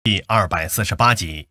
第248集。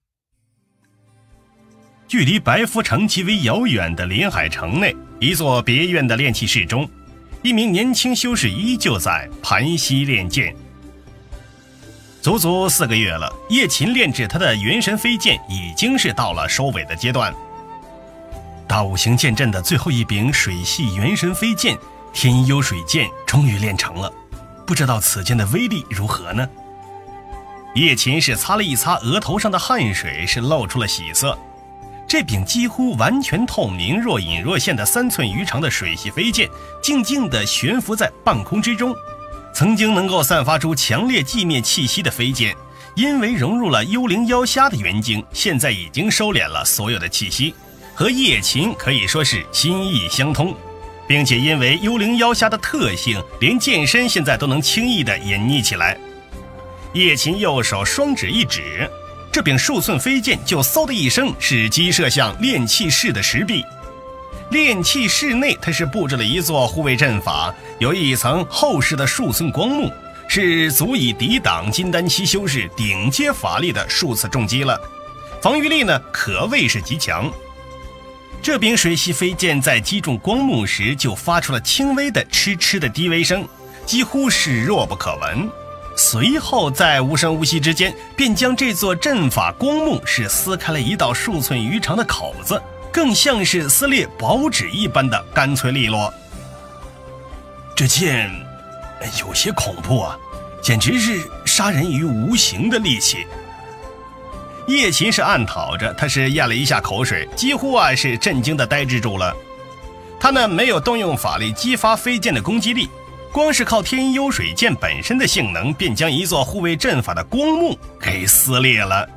距离白夫城极为遥远的临海城内，一座别院的炼器室中，一名年轻修士依旧在盘膝练剑。足足4个月了，叶勤炼制他的元神飞剑已经是到了收尾的阶段。大五行剑阵的最后一柄水系元神飞剑天幽水剑终于炼成了，不知道此剑的威力如何呢？叶勤是擦了一擦额头上的汗水，是露出了喜色。这柄几乎完全透明、若隐若现的3寸余长的水系飞剑，静静地悬浮在半空之中。曾经能够散发出强烈寂灭气息的飞剑，因为融入了幽灵妖虾的元精，现在已经收敛了所有的气息，和叶勤可以说是心意相通，并且因为幽灵妖虾的特性，连剑身现在都能轻易地隐匿起来。叶勤右手双指一指，这柄数寸飞剑就嗖的一声是击射向炼器室的石壁。炼器室内，它是布置了一座护卫阵法，有一层厚实的数寸光幕，是足以抵挡金丹期修士顶阶法力的数次重击了，防御力呢可谓是极强。这柄水系飞剑在击中光幕时就发出了轻微的嗤嗤的低微声，几乎是弱不可闻。随后在无声无息之间，便将这座阵法光幕是撕开了一道数寸余长的口子，更像是撕裂薄纸一般的干脆利落。这剑有些恐怖啊，简直是杀人于无形的利器。叶勤是暗讨着，他是咽了一下口水，几乎是震惊的呆滞住了。他呢没有动用法力激发飞剑的攻击力，光是靠天幽水剑本身的性能，便将一座护卫阵法的光幕给撕裂了。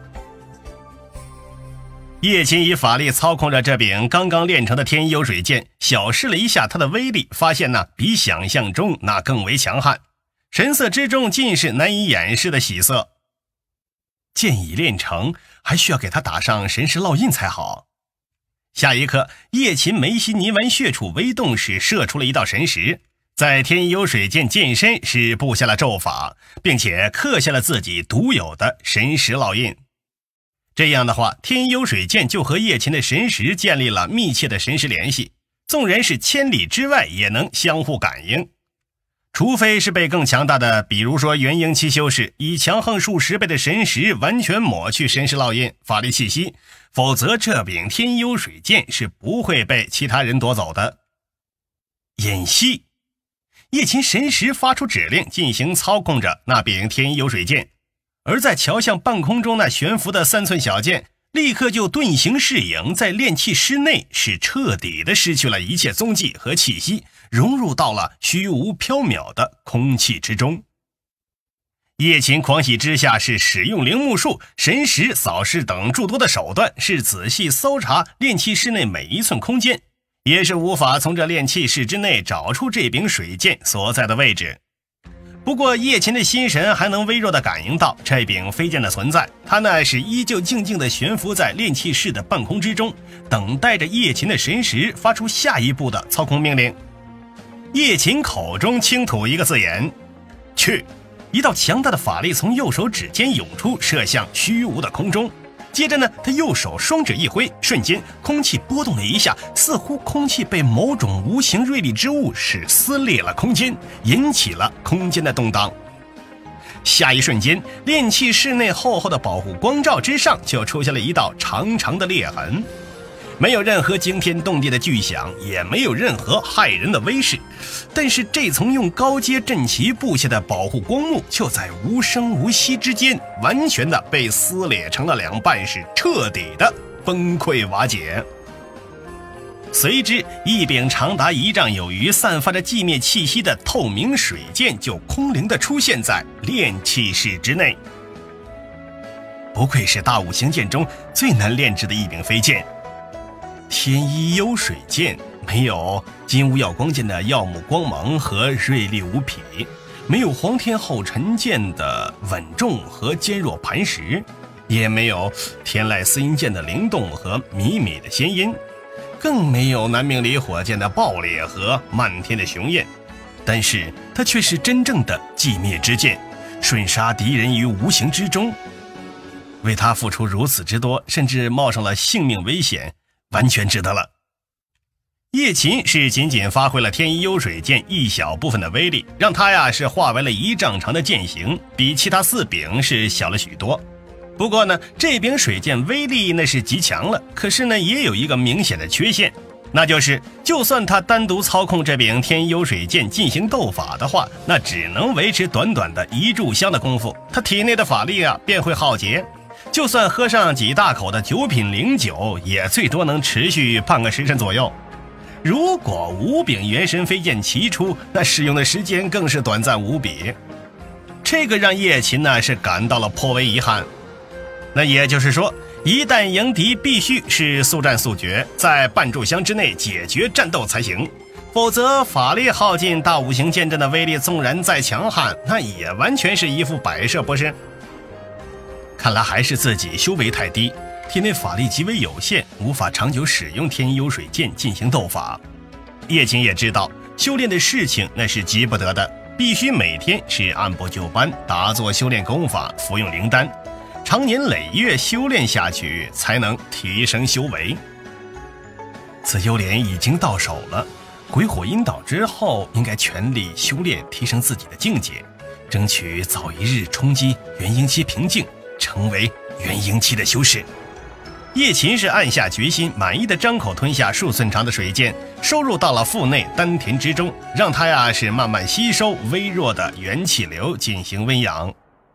叶勤以法力操控着这柄刚刚炼成的天幽水剑，小试了一下它的威力，发现比想象中更为强悍，神色之中尽是难以掩饰的喜色。剑已炼成，还需要给它打上神石烙印才好。下一刻，叶勤眉心泥丸血处微动时，射出了一道神石，在天幽水剑剑身是布下了咒法，并且刻下了自己独有的神石烙印。这样的话，天幽水剑就和叶勤的神石建立了密切的神识联系，纵然是千里之外也能相互感应。除非是被更强大的，比如说元婴期修士以强横数10倍的神石完全抹去神识烙印法力气息，否则这柄天幽水剑是不会被其他人夺走的。演戏，叶勤神识发出指令，进行操控着那柄天幽水剑，而在瞧向半空中那悬浮的3寸小剑，立刻就遁形式影，在炼器室内是彻底的失去了一切踪迹和气息，融入到了虚无缥缈的空气之中。叶勤狂喜之下是使用灵目术、神识、扫视等诸多的手段，是仔细搜查炼器室内每一寸空间，也是无法从这炼器室之内找出这柄水剑所在的位置。不过叶勤的心神还能微弱地感应到这柄飞剑的存在，他是依旧静静地悬浮在炼器室的半空之中，等待着叶勤的神识发出下一步的操控命令。叶勤口中轻吐一个字眼，去！一道强大的法力从右手指尖涌出，射向虚无的空中。接着他右手双指一挥，瞬间空气波动了一下，似乎空气被某种无形锐利之物是撕裂了空间，引起了空间的动荡。下一瞬间，炼器室内厚厚的保护光罩之上就出现了一道长长的裂痕，没有任何惊天动地的巨响，也没有任何骇人的威势，但是这层用高阶阵旗布下的保护光幕就在无声无息之间完全的被撕裂成了2半，是彻底的崩溃瓦解。随之一柄长达1丈有余、散发着寂灭气息的透明水剑就空灵地出现在炼器室之内。不愧是大五行剑中最难炼制的一柄飞剑，天一幽水剑没有金乌耀光剑的耀目光芒和锐利无匹，没有黄天后尘剑的稳重和坚若磐石，也没有天籁四音剑的灵动和靡靡的仙音，更没有南冥离火剑的爆裂和漫天的雄焰。但是它却是真正的寂灭之剑，瞬杀敌人于无形之中， 为他付出如此之多，甚至冒上了性命危险，完全值得了。叶勤是仅仅发挥了天一幽水剑一小部分的威力，让他呀是化为了1丈长的剑形，比其他4柄是小了许多。不过呢，这柄水剑威力那是极强了，可是呢也有一个明显的缺陷，那就是就算他单独操控这柄天一幽水剑进行斗法的话，那只能维持短短的1炷香的功夫，他体内的法力啊便会耗竭。就算喝上几大口的9品灵酒，也最多能持续半个时辰左右。如果5柄元神飞剑齐出，那使用的时间更是短暂无比。这个让叶勤呢是感到了颇为遗憾。那也就是说，一旦迎敌必须是速战速决，在半炷香之内解决战斗才行，否则法力耗尽，大五行剑阵的威力纵然再强悍，那也完全是一副摆设，不是？看来还是自己修为太低，体内法力极为有限，无法长久使用天一幽水剑进行斗法。叶勤也知道修炼的事情那是急不得的，必须每天是按部就班打坐修炼功法，服用灵丹，长年累月修炼下去，才能提升修为。紫幽莲已经到手了，鬼火阴倒之后，应该全力修炼，提升自己的境界，争取早一日冲击元婴期瓶颈，成为元婴期的修士。叶勤是暗下决心，满意的张口吞下数寸长的水剑，收入到了腹内丹田之中，让他呀是慢慢吸收微弱的元气流，进行温养。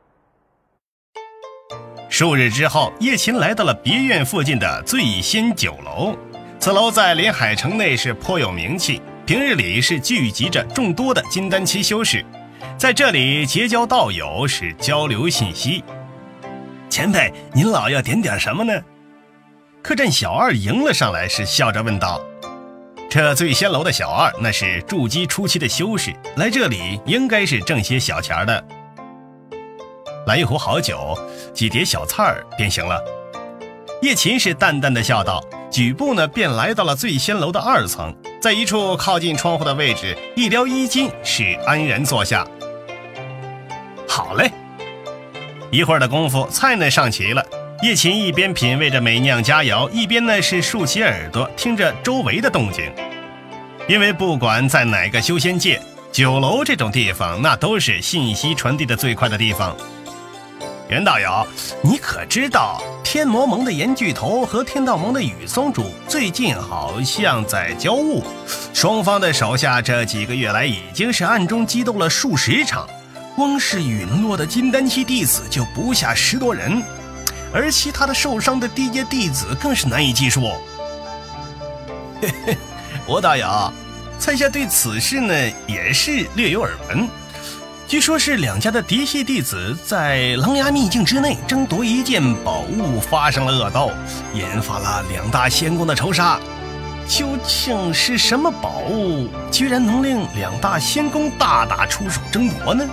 数日之后，叶勤来到了别院附近的醉仙酒楼。此楼在临海城内是颇有名气，平日里是聚集着众多的金丹期修士，在这里结交道友，是交流信息。前辈，您老要点点什么呢？客栈小二迎了上来，是笑着问道。这醉仙楼的小二那是筑基初期的修士，来这里应该是挣些小钱的。来一壶好酒，几碟小菜便行了。叶勤是淡淡的笑道，举步呢便来到了醉仙楼的2层，在一处靠近窗户的位置，一撩衣襟，是安然坐下。好嘞。一会儿的功夫，菜呢上齐了。叶勤一边品味着美酿佳肴，一边呢是竖起耳朵听着周围的动静。因为不管在哪个修仙界，酒楼这种地方那都是信息传递的最快的地方。袁道友，你可知道天魔盟的严巨头和天道盟的雨松主最近好像在交恶，双方的手下这几个月来已经是暗中激斗了数十场，光是陨落的金丹期弟子就不下10多人，而其他的受伤的低阶弟子更是难以计数。嘿嘿，我道友，在下对此事呢也是略有耳闻。据说是2家的嫡系弟子在狼牙秘境之内争夺一件宝物发生了恶斗，引发了2大仙宫的仇杀。究竟是什么宝物，居然能令2大仙宫大打出手争夺呢？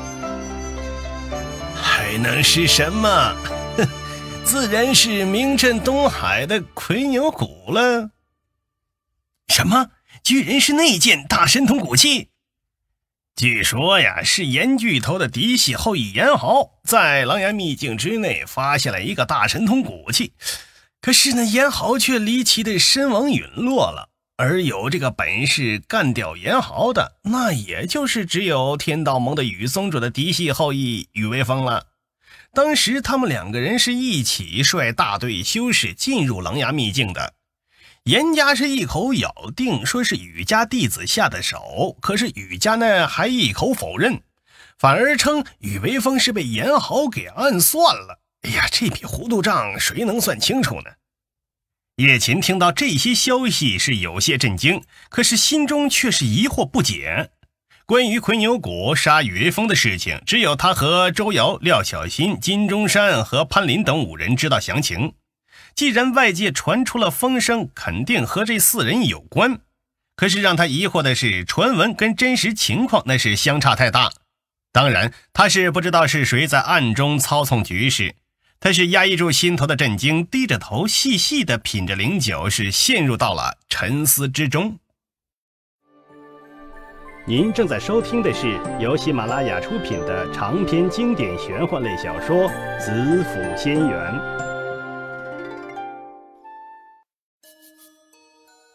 还能是什么？自然是名震东海的魁牛骨了。什么？居然是那件大神通骨器？据说呀，是严巨头的嫡系后裔严豪在狼牙秘境之内发现了一个大神通骨器，可是呢，严豪却离奇的身亡陨落了。而有这个本事干掉严豪的，那也就是只有天道盟的雨松主的嫡系后裔雨微风了。当时他们2个人是一起率大队修士进入狼牙秘境的。严家是一口咬定说是雨家弟子下的手，可是雨家呢还一口否认，反而称雨微风是被严豪给暗算了。哎呀，这笔糊涂账谁能算清楚呢？叶勤听到这些消息是有些震惊，可是心中却是疑惑不解。关于魁牛谷杀雨微风的事情，只有他和周瑶、廖小新、金钟山和潘林等5人知道详情。既然外界传出了风声，肯定和这4人有关。可是让他疑惑的是，传闻跟真实情况那是相差太大。当然，他是不知道是谁在暗中操纵局势。他是压抑住心头的震惊，低着头细细地品着灵酒，是陷入到了沉思之中。您正在收听的是由喜马拉雅出品的长篇经典玄幻类小说《子府仙缘》。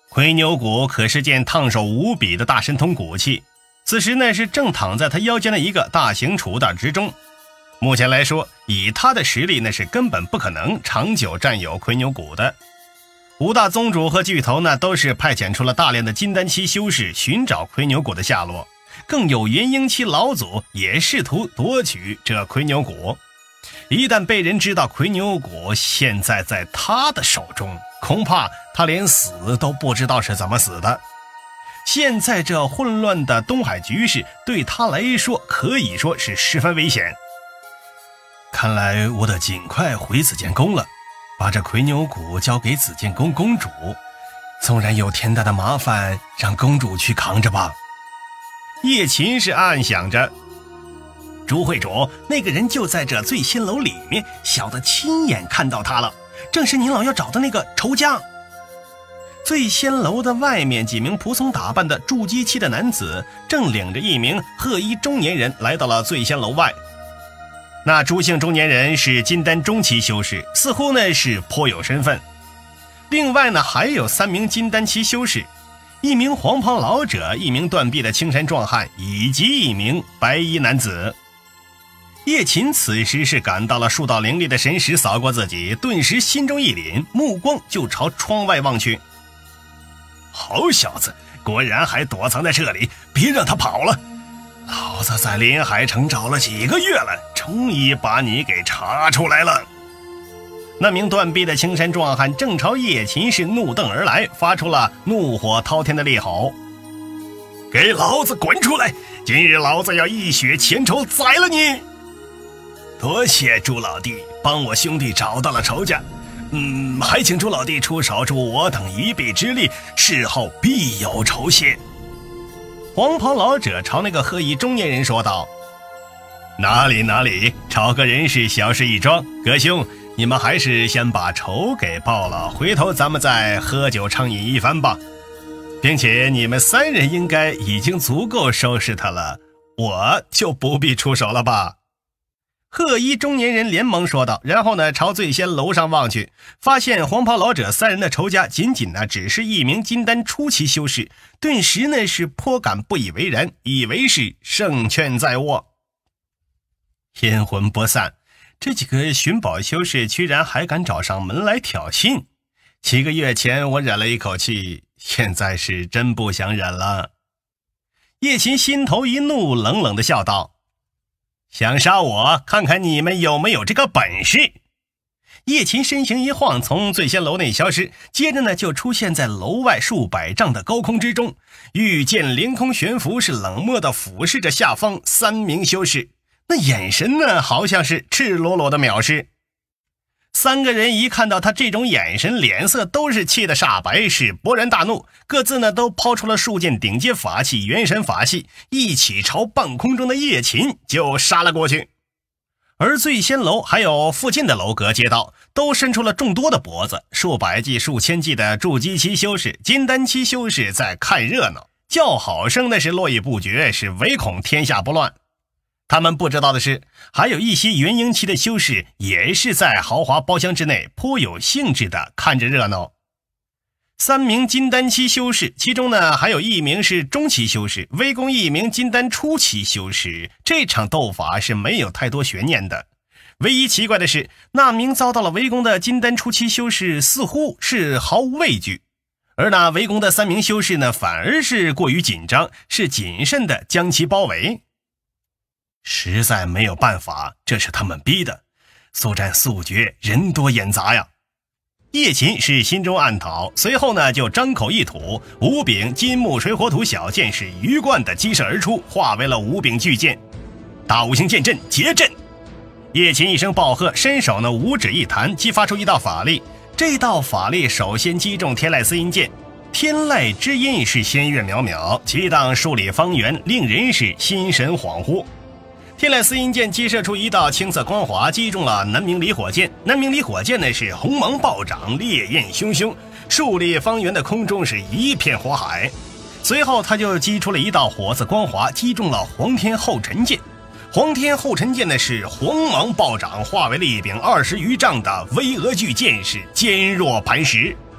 魁牛骨可是件烫手无比的大神通骨器，此时呢是正躺在他腰间的一个大型储物袋之中。目前来说，以他的实力，那是根本不可能长久占有魁牛骨的。五大宗主和巨头呢，都是派遣出了大量的金丹期修士寻找魁牛骨的下落，更有元婴期老祖也试图夺取这魁牛骨。一旦被人知道魁牛骨现在在他的手中，恐怕他连死都不知道是怎么死的。现在这混乱的东海局势对他来说可以说是十分危险。看来我得尽快回紫剑宫了，把这魁牛骨交给紫剑宫公主，纵然有天大的麻烦，让公主去扛着吧。叶琴是暗想着，朱会主，那个人就在这醉仙楼里面，小的亲眼看到他了，正是您老要找的那个仇家。醉仙楼的外面，几名仆从打扮的筑基期的男子正领着一名褐衣中年人来到了醉仙楼外。那朱姓中年人是金丹中期修士，似乎呢是颇有身份。另外呢还有3名金丹期修士，一名黄袍老者，一名断臂的青衫壮汉，以及一名白衣男子。叶琴此时是感到了数道凌厉的神识扫过自己，顿时心中一凛，目光就朝窗外望去。好小子，果然还躲藏在这里，别让他跑了。老子在临海城找了几个月了，终于把你给查出来了。那名断臂的青衫壮汉正朝叶琴是怒瞪而来，发出了怒火滔天的厉吼：给老子滚出来，今日老子要一雪前仇宰了你。多谢朱老弟帮我兄弟找到了仇家，还请朱老弟出手助我等一臂之力，事后必有酬谢。黄袍老者朝那个褐衣中年人说道：哪里，找个人是小事一桩，哥兄，你们还是先把仇给报了，回头咱们再喝酒畅饮一番吧。并且你们3人应该已经足够收拾他了，我就不必出手了吧。褐衣中年人连忙说道，然后呢朝醉仙楼上望去，发现黄袍老者3人的仇家仅仅呢只是一名金丹初期修士，顿时呢是颇感不以为然，以为是胜券在握。阴魂不散，这几个寻宝修士居然还敢找上门来挑衅，7个月前我忍了一口气，现在是真不想忍了。叶琴心头一怒，冷冷地笑道：想杀我，看看你们有没有这个本事。叶琴身形一晃，从醉仙楼内消失，接着呢就出现在楼外数百丈的高空之中，御剑凌空悬浮，是冷漠地俯视着下方3名修士，那眼神呢好像是赤裸裸的藐视。3个人一看到他这种眼神，脸色都是气得煞白，是勃然大怒，各自呢都抛出了数件顶阶法器、元神法器，一起朝半空中的叶琴就杀了过去。而醉仙楼还有附近的楼阁街道都伸出了众多的脖子，数百计、数千计的筑基期修士、金丹期修士在看热闹，叫好声那是络绎不绝，是唯恐天下不乱。他们不知道的是，还有一些元婴期的修士也是在豪华包厢之内颇有兴致地看着热闹。3名金丹期修士，其中呢还有1名是中期修士，围攻1名金丹初期修士。这场斗法是没有太多悬念的。唯一奇怪的是，那名遭到了围攻的金丹初期修士似乎是毫无畏惧，而那围攻的3名修士呢反而是过于紧张，是谨慎地将其包围。实在没有办法，这是他们逼的，速战速决，人多眼杂呀。叶琴是心中暗讨，随后呢就张口一吐，五柄金木水火土小剑是鱼贯的激射而出，化为了5柄巨剑。大五行剑阵结阵。叶琴一声暴喝，伸手呢五指一弹，激发出一道法力。这道法力首先击中天籁四音剑，天籁之音是仙乐渺渺，激荡数里方圆，令人是心神恍惚。天籁四音剑激射出一道青色光华，击中了南明离火剑。南明离火剑呢是红芒暴涨，烈焰汹汹，数里方圆的空中是一片火海。随后他就击出了一道火色光华，击中了黄天后尘剑。黄天后尘剑呢是黄芒暴涨，化为了一柄20余丈的巍峨巨剑，是坚若磐石。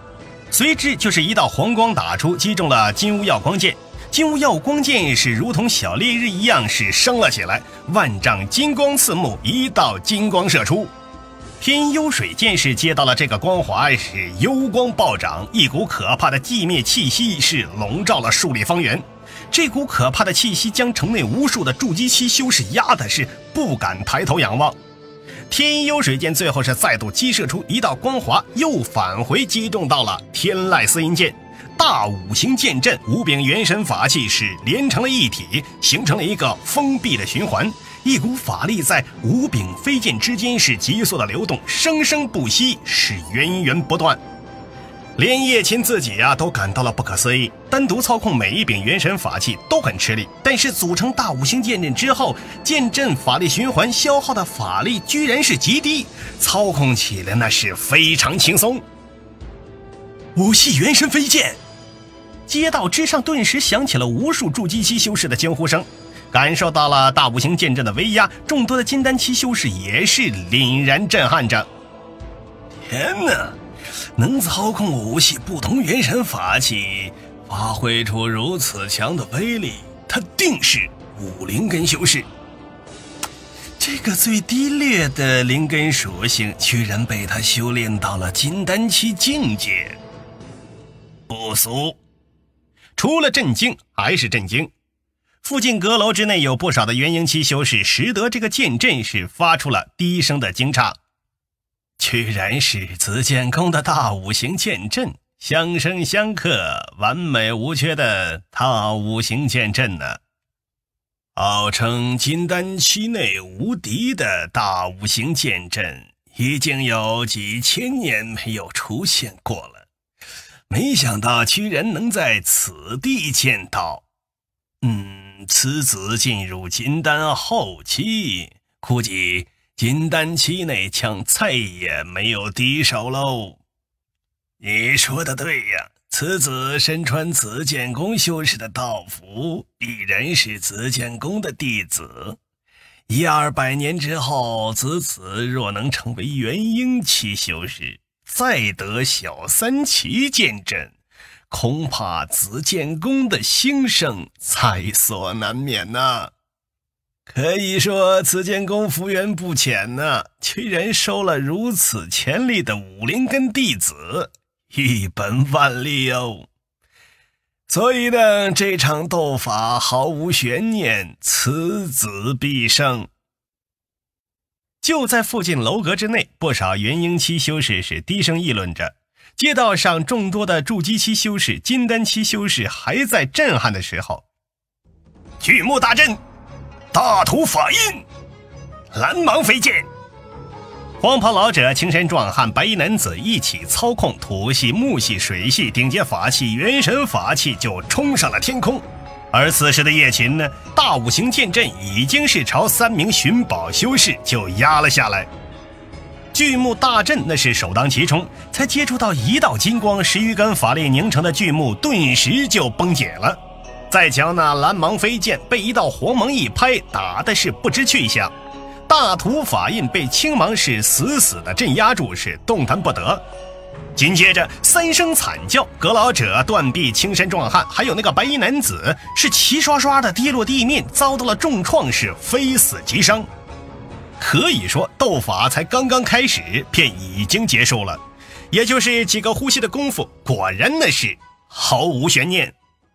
随之就是一道黄光打出，击中了金乌耀光剑。金乌耀光剑是如同小烈日一样是升了起来，万丈金光刺目，一道金光射出。天幽水剑是接到了这个光华，是幽光暴涨，一股可怕的寂灭气息是笼罩了数里方圆。这股可怕的气息将城内无数的筑基期修士压的是不敢抬头仰望。天幽水剑最后是再度击射出一道光华，又返回击中到了天籁四阴剑。大五行剑阵五柄元神法器是连成了一体，形成了一个封闭的循环，一股法力在五柄飞剑之间是急速的流动，生生不息，是源源不断。连叶琴自己都感到了不可思议，单独操控每一柄元神法器都很吃力，但是组成大五行剑阵之后，剑阵法力循环消耗的法力居然是极低，操控起来那是非常轻松。五系元神飞剑，街道之上顿时响起了无数筑基期修士的惊呼声。感受到了大五行剑阵的威压，众多的金丹期修士也是凛然震撼着。天哪！能操控五系不同元神法器，发挥出如此强的威力，他定是武灵根修士。这个最低劣的灵根属性，居然被他修炼到了金丹期境界，不俗。除了震惊，还是震惊。附近阁楼之内有不少的元婴期修士，识得这个剑阵是发出了低声的惊诧。居然是紫剑宫的大五行剑阵，相生相克，完美无缺的大五行剑阵呢。号称金丹期内无敌的大五行剑阵，已经有几千年没有出现过了，没想到居然能在此地见到。此子进入金丹后期，估计金丹期内将再也没有敌手喽。你说的对呀，此子身穿紫剑宫修士的道服，必然是紫剑宫的弟子。100-200年之后，此子若能成为元婴期修士，再得小三奇剑阵，恐怕紫剑宫的兴盛在所难免呐。可以说紫剑宫福缘不浅呐，居然收了如此潜力的武灵根弟子，一本万利哦。所以呢，这场斗法毫无悬念，此子必胜。就在附近楼阁之内，不少元婴期修士是低声议论着。街道上众多的筑基期修士、金丹期修士还在震撼的时候，巨木大阵，大土法印，蓝芒飞剑，黄袍老者、青山壮汉、白衣男子一起操控土系、木系、水系顶阶法器、元神法器就冲上了天空。而此时的叶群呢，大五行剑阵已经是朝3名寻宝修士就压了下来。巨木大阵那是首当其冲，才接触到一道金光，10余根法力凝成的巨木顿时就崩解了。再瞧那蓝芒飞剑被一道黄芒一拍，打的是不知去向。大土法印被青芒是死死的镇压住，是动弹不得。紧接着3声惨叫，阁老者、断臂、青山壮汉还有那个白衣男子是齐刷刷的跌落地面，遭到了重创，是非死即伤。可以说斗法才刚刚开始，便已经结束了，也就是几个呼吸的功夫，果然那是毫无悬念。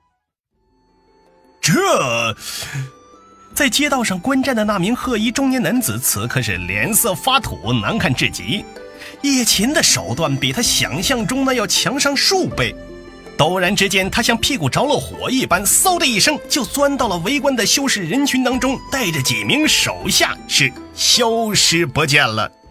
在街道上观战的那名褐衣中年男子此刻是脸色发土，难看至极。叶琴的手段比他想象中的要强上数倍，陡然之间他像屁股着了火一般，嗖的一声就钻到了围观的修士人群当中，带着几名手下是消失不见了。